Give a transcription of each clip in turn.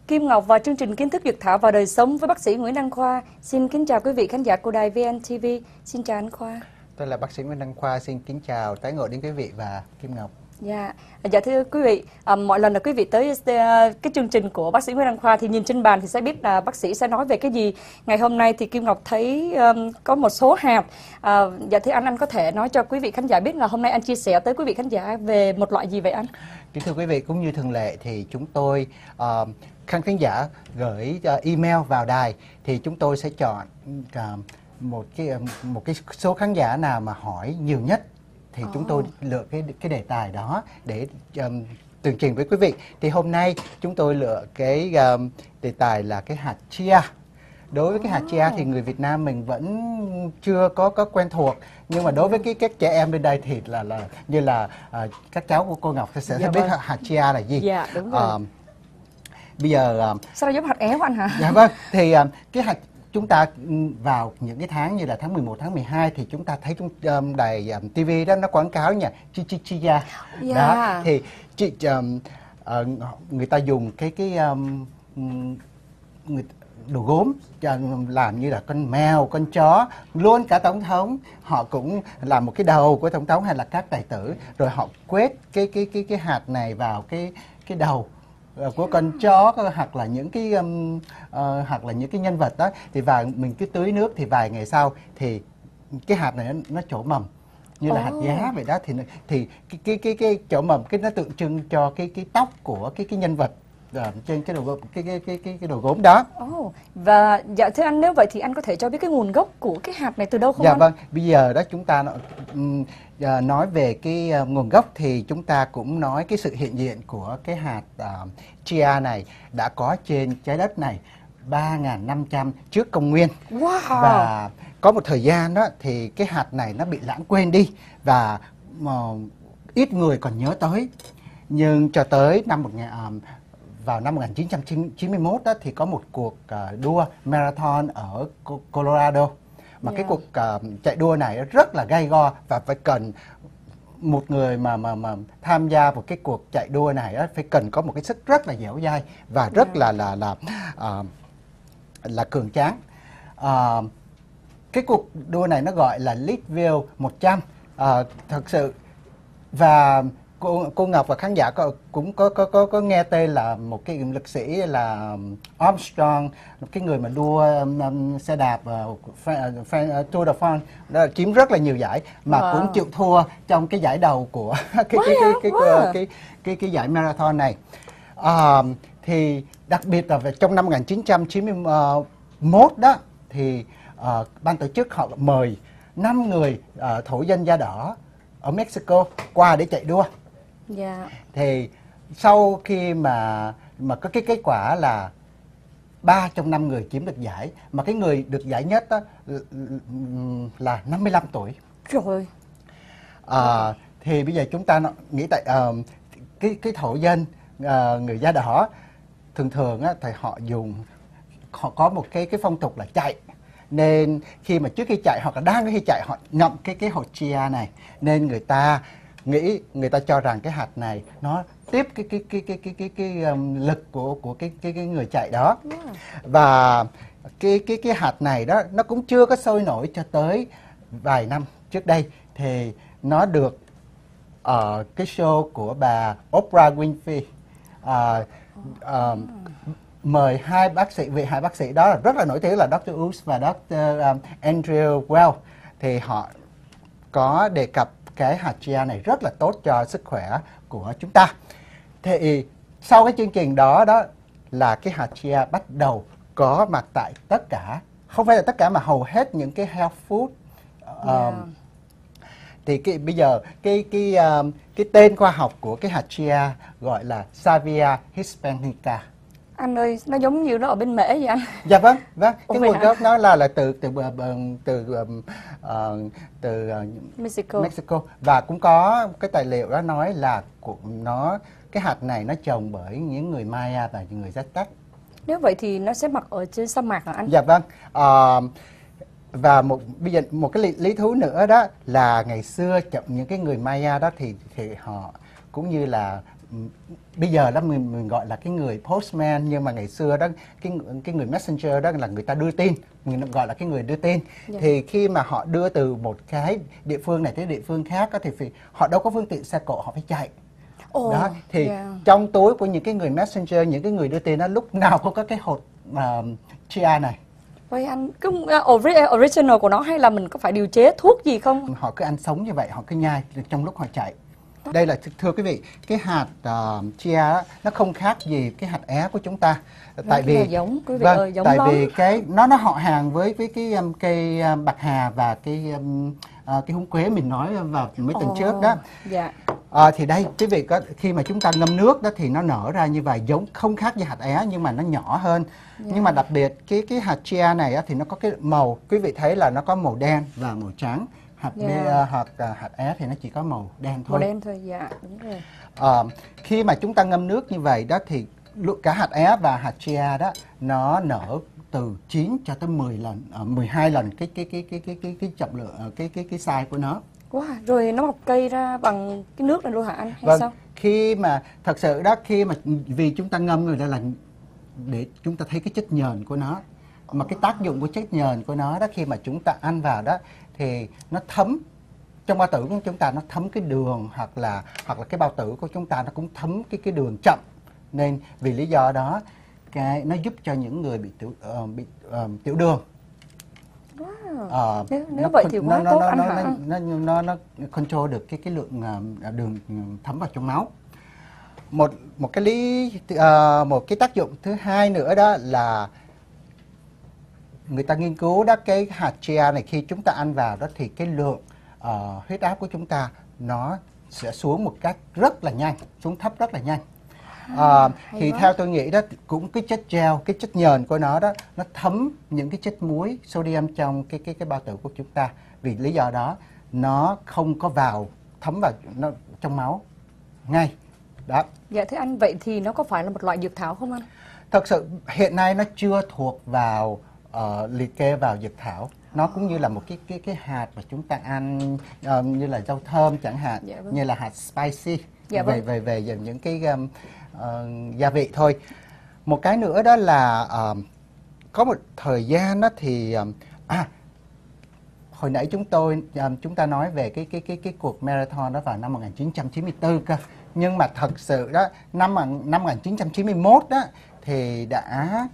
Kim Ngọc và chương trình Kiến thức Dược thảo và đời sống với bác sĩ Nguyễn Đăng Khoa. Xin kính chào quý vị khán giả của đài VNTV. Xin chào anh Khoa. Tôi là bác sĩ Nguyễn Đăng Khoa, xin kính chào tái ngộ đến quý vị và Kim Ngọc. Dạ thưa quý vị, mọi lần là quý vị tới cái chương trình của bác sĩ Nguyễn Đăng Khoa thì nhìn trên bàn thì sẽ biết là bác sĩ sẽ nói về cái gì. Ngày hôm nay thì Kim Ngọc thấy có một số hạt. Dạ thưa anh có thể nói cho quý vị khán giả biết là hôm nay anh chia sẻ tới quý vị khán giả về một loại gì vậy anh? Kính thưa quý vị, cũng như thường lệ thì chúng tôi khán giả gửi email vào đài thì chúng tôi sẽ chọn một cái số khán giả nào mà hỏi nhiều nhất thì chúng tôi lựa cái đề tài đó để tường trình với quý vị. Thì hôm nay chúng tôi lựa cái đề tài là cái hạt chia. Đối với cái hạt chia thì người Việt Nam mình vẫn chưa có quen thuộc, nhưng mà đối với các trẻ em bên đây thì như là các cháu của cô Ngọc sẽ biết hạt chia là gì. Dạ đúng rồi. Bây giờ sao giống hạt éo anh hả? Dạ vâng, thì cái hạt chúng ta vào những cái tháng như là tháng 11, tháng 12 thì chúng ta thấy đài TV đó nó quảng cáo nha, chia. Đó thì người ta dùng đồ gốm làm như là con mèo, con chó, luôn cả tổng thống họ cũng làm một cái đầu của tổng thống hay là các tài tử, rồi họ quét cái hạt này vào cái đầu của con chó hoặc là những cái nhân vật đó, thì mình cứ tưới nước thì vài ngày thì cái hạt này nó trổ mầm như là hạt giá vậy đó, thì cái trổ mầm nó tượng trưng cho cái tóc của cái nhân vật trên cái đồ gốm đó. Và dạ thưa anh, nếu vậy thì anh có thể cho biết cái nguồn gốc của cái hạt này từ đâu không anh? Dạ vâng, bây giờ đó chúng ta nói về cái nguồn gốc thì chúng ta cũng nói cái sự hiện diện của cái hạt chia này đã có trên trái đất này 3.500 trước công nguyên. Và có một thời gian đó thì cái hạt này nó bị lãng quên đi và ít người còn nhớ tới. Nhưng cho tới vào năm 1991 đó thì có một cuộc đua marathon ở Colorado. Mà cái cuộc chạy đua này rất là gay go và phải cần một người mà tham gia vào cái cuộc chạy đua này phải cần có một cái sức rất là dẻo dai và rất là cường tráng. Cái cuộc đua này nó gọi là Leadville 100. Thật sự, và cô Ngọc và khán giả cũng có nghe tên là một cái lực sĩ là Armstrong, cái người mà đua xe đạp Tour de France, đó chiếm rất là nhiều giải mà cũng chịu thua trong cái giải đầu của cái giải marathon này. Thì đặc biệt là trong năm 1991 đó thì ban tổ chức họ mời 5 người thổ dân da đỏ ở Mexico qua để chạy đua. Thì sau khi mà có cái kết quả là 3 trong 5 người chiếm được giải, mà cái người được giải nhất đó là 55 tuổi. Trời. Thì bây giờ chúng ta nghĩ tại cái thổ dân người da đỏ thường thì họ có một cái phong tục là chạy, nên khi mà trước khi chạy hoặc là đang khi chạy họ ngậm cái hột chia này, nên người ta cho rằng cái hạt này nó tiếp cái lực của cái người chạy đó. Và cái hạt này đó nó cũng chưa có sôi nổi cho tới vài năm trước đây, thì nó được ở cái show của bà Oprah Winfrey mời hai bác sĩ đó rất là nổi tiếng là Dr. Uss và Dr. Andrew Well, thì họ có đề cập cái hạt chia này rất là tốt cho sức khỏe của chúng ta. Thì sau cái chương trình đó là cái hạt chia bắt đầu có mặt tại tất cả, không phải là tất cả mà hầu hết những cái health food. Thì bây giờ cái tên khoa học của cái hạt chia gọi là Salvia hispanica. Anh ơi, nó giống như nó ở bên Mễ vậy anh. Dạ vâng. Cái nguồn gốc nó là từ Mexico. Và cũng có cái tài liệu đó nói là cái hạt này nó trồng bởi những người Maya và những người Aztec. Nếu vậy thì nó sẽ mọc ở trên sa mạc hả anh? Dạ vâng. Và bây giờ một cái lý thú nữa đó là ngày xưa những cái người Maya đó thì họ cũng như là bây giờ đó mình gọi là cái người postman, nhưng mà ngày xưa đó cái người messenger đó là người ta đưa tin, mình gọi là cái người đưa tin. Thì khi mà họ đưa từ một cái địa phương này tới địa phương khác đó, thì họ đâu có phương tiện xe cộ, họ phải chạy. Đó thì trong túi của những cái người messenger, những cái người đưa tin đó, lúc nào cũng có cái hột chia này. Vậy anh cái original của nó hay là mình có phải điều chế thuốc gì không? Họ cứ ăn sống như vậy, họ cứ nhai trong lúc họ chạy. Đây là, thưa quý vị, cái hạt chia đó, nó không khác gì cái hạt é của chúng ta. Tại vì giống quý vị vâng, ơi, giống tại lắm. vì nó họ hàng với cái cây bạc hà và cái húng quế mình nói vào mấy tuần trước đó. Dạ. Thì đây quý vị có, khi mà chúng ta ngâm nước đó thì nó nở ra như vậy, giống không khác như hạt é nhưng mà nó nhỏ hơn. Nhưng mà đặc biệt cái hạt chia này á, thì nó có cái màu, quý vị thấy là nó có màu đen và màu trắng. Hạt hạt é thì nó chỉ có màu đen thôi. Màu đen thôi, dạ đúng rồi. Khi mà chúng ta ngâm nước như vậy đó thì cả hạt é và hạt chia đó nó nở từ 9 cho tới 10 lần, 12 lần cái trọng lượng, cái size của nó. Wow, rồi nó mọc cây ra bằng cái nước này luôn hả anh hay sao? Khi mà thật sự đó, khi mà vì chúng ta ngâm rồi đó là để chúng ta thấy cái chất nhờn của nó, mà cái tác dụng của chất nhờn của nó đó, khi mà chúng ta ăn vào đó thì nó thấm trong bao tử của chúng ta, nó thấm cái đường, hoặc là cái bao tử của chúng ta nó cũng thấm cái đường chậm, nên vì lý do đó nó giúp cho những người bị tiểu đường. Wow. Nếu vậy thì quá tốt anh hả? Nó control được cái lượng đường thấm vào trong máu. Một cái tác dụng thứ hai nữa đó là người ta nghiên cứu đó, cái hạt chia này khi chúng ta ăn vào đó thì cái lượng huyết áp của chúng ta nó sẽ xuống một cách rất là nhanh, xuống thấp rất là nhanh. Thì theo tôi nghĩ đó, cũng cái chất gel, cái chất nhờn của nó đó, nó thấm những cái chất muối sodium trong cái bao tử của chúng ta. Vì lý do đó nó không có thấm vào nó trong máu ngay. Đó. Dạ thưa anh, vậy thì nó có phải là một loại dược thảo không anh? Thật sự hiện nay nó chưa thuộc vào liệt kê vào dược thảo. Nó cũng như là một cái hạt mà chúng ta ăn, như là rau thơm chẳng hạn, như là hạt spicy, về những cái gia vị thôi. Một cái nữa đó là có một thời gian đó thì hồi nãy chúng ta nói về cái cuộc marathon đó vào năm 1994 cơ. Nhưng mà thật sự đó, năm 1991 đó thì đã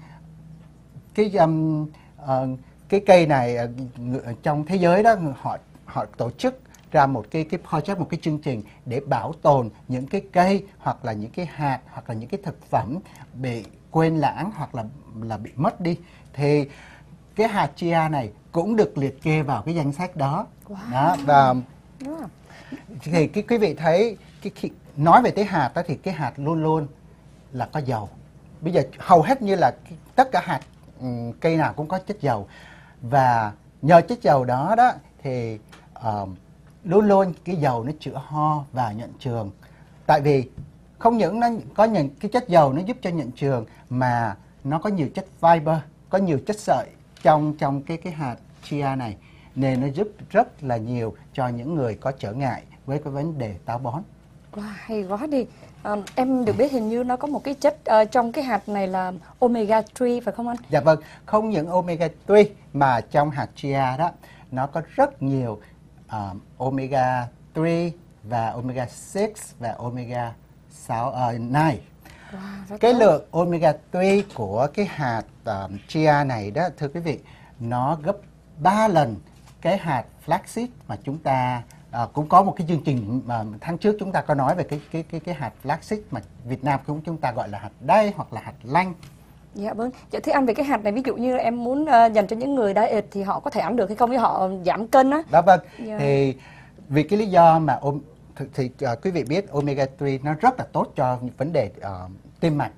cái cây này trong thế giới đó, họ tổ chức ra một cái project, một cái chương trình để bảo tồn những cái cây, hoặc là những cái hạt, hoặc là những cái thực phẩm bị quên lãng hoặc là bị mất đi. Thì cái hạt chia này cũng được liệt kê vào cái danh sách đó. Đó, và thì quý vị thấy nói về cái hạt đó thì cái hạt luôn luôn là có dầu. Bây giờ hầu hết như là tất cả hạt cây nào cũng có chất dầu, và nhờ chất dầu đó đó thì luôn luôn cái dầu nó chữa ho và nhuận trường. Tại vì không những nó có những cái chất dầu nó giúp cho nhuận trường, mà nó có nhiều chất fiber, có nhiều chất sợi trong cái hạt chia này, nên nó giúp rất là nhiều cho những người có trở ngại với cái vấn đề táo bón. Wow, hay quá đi. Em được biết hình như nó có một cái chất trong cái hạt này là omega 3 phải không anh? Dạ vâng, không những omega 3 mà trong hạt chia đó nó có rất nhiều omega 3 và omega 6 và omega 9. Wow, cái lượng omega 3 của cái hạt chia này đó, thưa quý vị, nó gấp 3 lần cái hạt flaxseed mà chúng ta cũng có một cái chương trình mà tháng trước chúng ta có nói về cái hạt flaxseed mà Việt Nam chúng ta gọi là hạt đay hoặc là hạt lanh. Dạ vâng. Dạ thưa anh, về cái hạt này ví dụ như em muốn dành cho những người diet thì họ có thể ăn được hay không, với họ giảm cân á? Đó vâng. Thì vì cái lý do mà quý vị biết omega 3 nó rất là tốt cho những vấn đề tim mạch.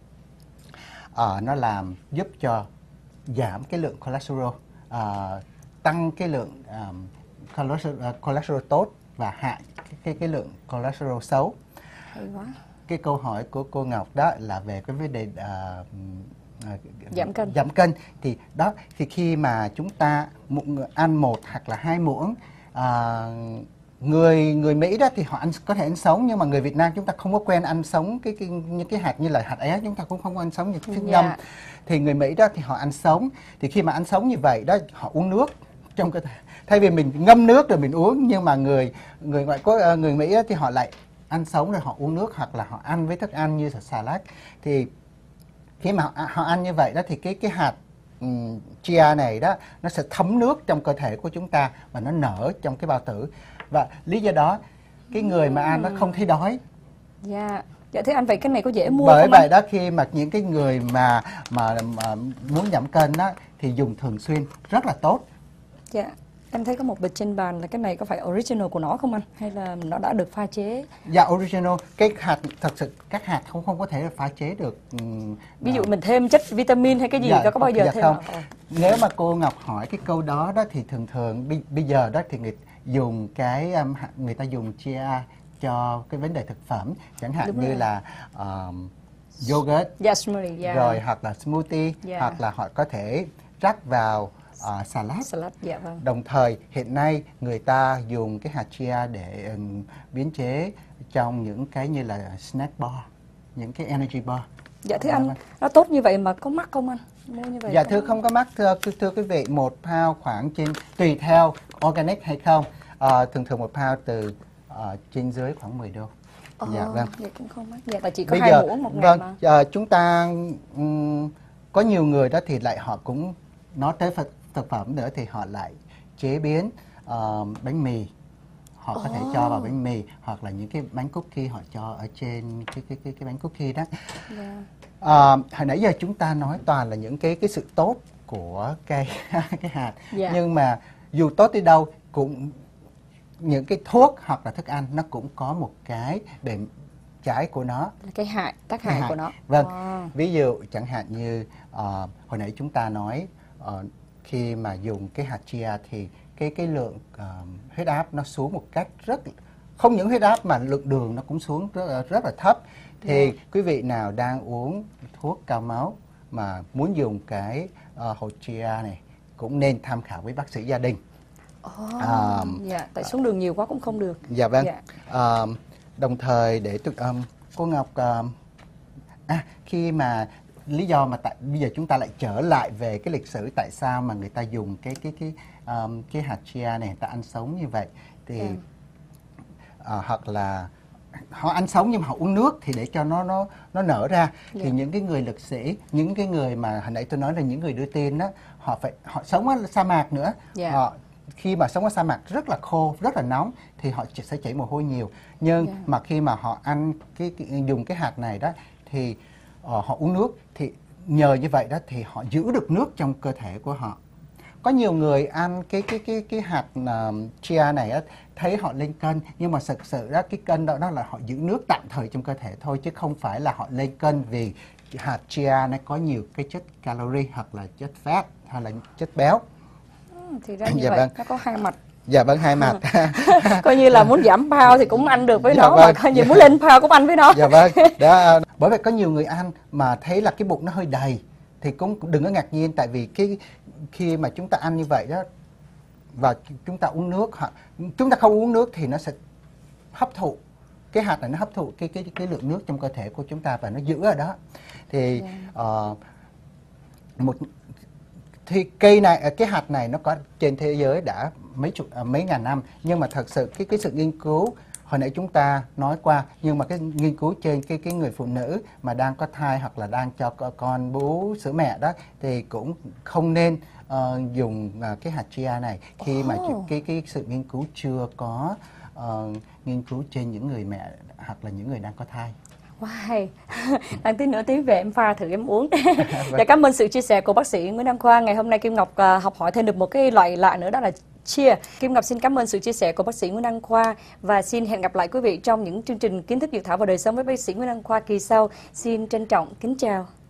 Nó làm giúp cho giảm cái lượng cholesterol, tăng cái lượng cholesterol tốt và hạ cái lượng cholesterol xấu. Hay quá. Cái câu hỏi của cô Ngọc đó là về cái vấn đề giảm cân. Thì đó, thì khi mà chúng ta ăn 1 hoặc là 2 muỗng người Mỹ đó thì họ có thể ăn sống, nhưng mà người Việt Nam chúng ta không có quen ăn sống những cái hạt như là hạt é, chúng ta cũng không ăn sống như thức ngâm. Thì người Mỹ đó thì họ ăn sống, thì khi mà ăn sống như vậy đó họ uống nước trong cơ thể, thay vì mình ngâm nước rồi mình uống. Nhưng mà người Mỹ đó thì họ lại ăn sống rồi họ uống nước, hoặc là họ ăn với thức ăn như là salad. Thì khi mà họ ăn như vậy đó thì cái hạt chia này đó nó sẽ thấm nước trong cơ thể của chúng ta và nó nở trong cái bao tử, và lý do đó cái người mà ăn nó không thấy đói. Dạ thế anh, vậy cái này có dễ mua Bởi không vậy anh? đó, khi mà những cái người mà muốn giảm cân đó thì dùng thường xuyên rất là tốt. Dạ. Em thấy có một bịch trên bàn, là cái này có phải original của nó không anh? Hay là nó đã được pha chế? Dạ, original. Cái hạt, thật sự các hạt không có thể là pha chế được. Ví dụ mình thêm chất vitamin hay cái gì, có bao giờ thêm không. nào? Nếu mà cô Ngọc hỏi cái câu đó đó thì thường bây giờ đó thì người ta dùng chia cho cái vấn đề thực phẩm, chẳng hạn Đúng như rồi. là yogurt, Smoothie, rồi hoặc là smoothie, Dạ. hoặc là họ có thể rắc vào salad. Dạ vâng. Đồng thời hiện nay người ta dùng cái hạt chia để biến chế trong những cái như là snack bar, những cái energy bar. Dạ thưa anh, nó tốt như vậy mà có mắc không anh? Mua như vậy Dạ thưa, không có mắc thưa quý vị. 1 pound khoảng tùy theo organic hay không, thường 1 pound từ trên dưới khoảng 10 đô. Dạ vâng. Vậy cũng không mắc. Dạ, và chỉ có Bây 2 giờ, muỗng một ngày mà. Chúng ta có nhiều người đó thì lại họ cũng nói tới thực phẩm nữa, thì họ lại chế biến bánh mì. Họ có thể cho vào bánh mì, hoặc là những cái bánh cookie họ cho ở trên cái bánh cookie đó. Hồi nãy giờ chúng ta nói toàn là những cái sự tốt của cái hạt. Nhưng mà dù tốt đi đâu, cũng những cái thuốc hoặc là thức ăn nó cũng có một cái bề trái của nó, Cái tác hại của nó. Vâng. Ví dụ chẳng hạn như hồi nãy chúng ta nói khi mà dùng cái hạt chia thì cái lượng huyết áp nó xuống một cách không những huyết áp mà lượng đường nó cũng xuống rất là thấp. Thì quý vị nào đang uống thuốc cao máu mà muốn dùng cái hột chia này cũng nên tham khảo với bác sĩ gia đình. Tại xuống đường nhiều quá cũng không được. Dạ vâng. Đồng thời để cô Ngọc khi mà lý do mà bây giờ chúng ta lại trở lại về cái lịch sử tại sao mà người ta dùng cái hạt chia này, người ta ăn sống như vậy thì hoặc là họ ăn sống nhưng mà họ uống nước thì để cho nó nở ra. Thì những cái người lực sĩ, những cái người mà hồi nãy tôi nói là những người đưa tin đó, họ sống ở sa mạc nữa. Khi mà sống ở sa mạc rất là khô, rất là nóng thì họ sẽ chảy mồ hôi nhiều. Nhưng mà khi mà họ ăn dùng cái hạt này đó thì họ uống nước, thì nhờ như vậy đó thì họ giữ được nước trong cơ thể của họ. Có nhiều người ăn cái hạt chia này á, thấy họ lên cân, nhưng mà thực sự đó cái cân đó là họ giữ nước tạm thời trong cơ thể thôi, chứ không phải là họ lên cân vì hạt chia nó có nhiều cái chất calorie hoặc là chất fat hay là chất béo. Thì ra như vậy, nó có hai mặt. Dạ vâng, hai mặt. Coi như là muốn giảm pound thì cũng ăn được với nó, mà coi như muốn lên pound cũng ăn với nó. Dạ vâng. Đó, bởi vậy có nhiều người ăn mà thấy là cái bụng nó hơi đầy thì cũng đừng có ngạc nhiên, tại vì khi mà chúng ta ăn như vậy đó và chúng ta uống nước, hoặc chúng ta không uống nước thì nó sẽ hấp thụ, cái hạt này nó hấp thụ cái lượng nước trong cơ thể của chúng ta và nó giữ ở đó. Thì thì cái hạt này nó có trên thế giới đã mấy ngàn năm, nhưng mà thật sự cái sự nghiên cứu hồi nãy chúng ta nói qua, nhưng mà cái nghiên cứu trên cái người phụ nữ mà đang có thai hoặc là đang cho con bú sữa mẹ đó thì cũng không nên dùng cái hạt chia này khi mà cái sự nghiên cứu chưa có nghiên cứu trên những người mẹ hoặc là những người đang có thai. Wow, đang tí nữa tí về em pha thử em uống. Và cảm ơn sự chia sẻ của bác sĩ Nguyễn Đăng Khoa. Ngày hôm nay Kim Ngọc học hỏi thêm được một cái loại lạ nữa, đó là chia. Kim Ngọc xin cảm ơn sự chia sẻ của bác sĩ Nguyễn Đăng Khoa và xin hẹn gặp lại quý vị trong những chương trình kiến thức dược thảo và đời sống với bác sĩ Nguyễn Đăng Khoa kỳ sau. Xin trân trọng kính chào.